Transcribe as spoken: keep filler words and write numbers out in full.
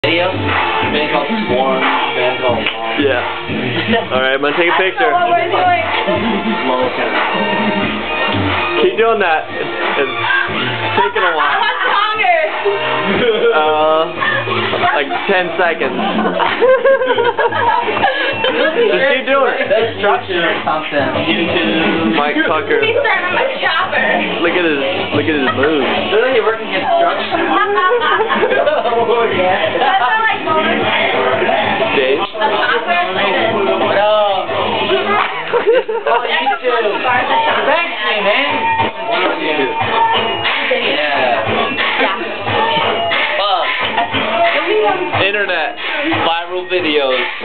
Video? Been called Swarm, been called Long. Yeah. Alright, I'm gonna take a picture. I don't know what we're doing. Slow kind Keep doing that. It's, it's taking a while. What's longer? Uh, like ten seconds. Just keep doing it. The structure or something. YouTube. Mike Tucker. He's starting on my chopper. Look at his, look at his moves. Literally you're working against structure. Oh, yeah. That's not like bonus. Dave. The chopper is like this. No. Oh, YouTube. Thanks me, man. Yeah. Yeah. Fuck. Internet. Viral videos.